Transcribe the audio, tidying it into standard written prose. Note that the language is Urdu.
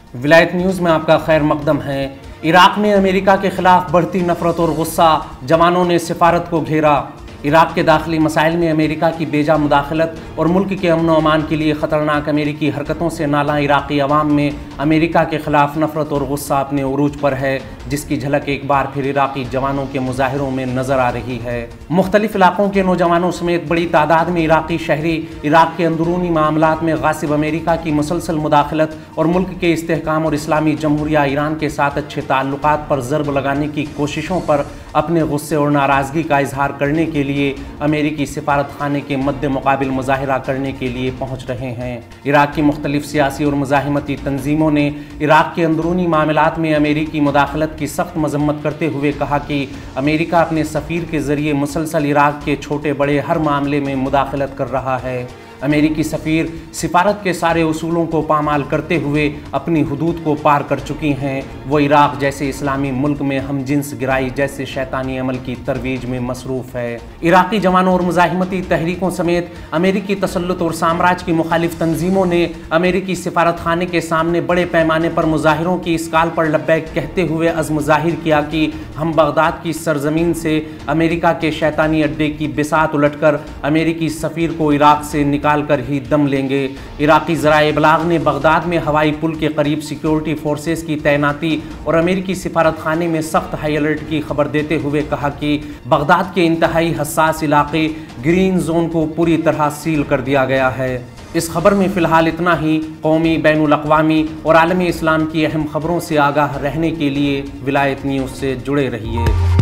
ولایت نیوز میں آپ کا خیر مقدم ہے۔ عراق میں امریکہ کے خلاف بڑھتی نفرت اور غصہ، جوانوں نے سفارت کو گھیرا۔ عراق کے داخلی مسائل میں امریکہ کی بیجا مداخلت اور ملک کے امن و امان کے لیے خطرناک امریکی حرکتوں سے نالاں عراقی عوام میں امریکہ کے خلاف نفرت اور غصہ اپنے عروج پر ہے، جس کی جھلک ایک بار پھر عراقی جوانوں کے مظاہروں میں نظر آ رہی ہے۔ مختلف علاقوں کے نوجوانوں سمیت بڑی تعداد میں عراقی شہری عراق کے اندرونی معاملات میں غاصب امریکہ کی مسلسل مداخلت اور ملک کے استحکام اور اسلامی جمہوریہ ایران کے ساتھ اچھے تعلقات پر ضرب لگانے کی کوششوں پر اپنے غصے اور ناراضگی کا اظہار کرنے کے لیے امریکی سفارت خانے کے مد مقابل مظاہرہ کرنے کے لیے پہنچ رہے ہیں۔ عراق کی مختلف سیاسی اور مزاحمتی تنظیموں نے عراق کے اندرونی معاملات میں امریکی مداخلت کی سخت مذمت کرتے ہوئے کہا کہ امریکہ اپنے سفیر کے ذریعے مسلسل عراق کے چھوٹے بڑے ہر معاملے میں مداخلت کر رہا ہے۔ امریکی سفیر سفارت کے سارے اصولوں کو پامال کرتے ہوئے اپنی حدود کو پار کر چکی ہیں۔ وہ عراق جیسے اسلامی ملک میں ہم جنس گرائی جیسے شیطانی عمل کی ترویج میں مصروف ہے۔ عراقی جوانوں اور مزاحمتی تحریکوں سمیت امریکی تسلط اور سامراج کی مخالف تنظیموں نے امریکی سفارت خانے کے سامنے بڑے پیمانے پر مظاہروں کی اس کال پر لبیک کہتے ہوئے عزم ظاہر کیا کہ ہم بغداد کی سرزمین سے امریکہ کے شیطانی اڈے کی بساط الٹ کر امریکی سفیر کو عراق سے نکال کر ہی دم لیں گے۔ عراقی ذرائع ابلاغ نے بغداد میں ہوائی پل کے قریب سیکیورٹی فورسز کی تعیناتی اور امریکی سفارت خانے میں سخت ہائی الرٹ کی خبر دیتے ہوئے کہا کہ بغداد کے انتہائی حساس علاقے گرین زون کو پوری طرح سیل کر دیا گیا ہے۔ اس خبر میں فی الحال اتنا ہی۔ قومی، بین الاقوامی اور عالمی اسلام کی اہم خبروں سے آگاہ رہنے کے لیے ولایت نیوز سے جڑے رہیے۔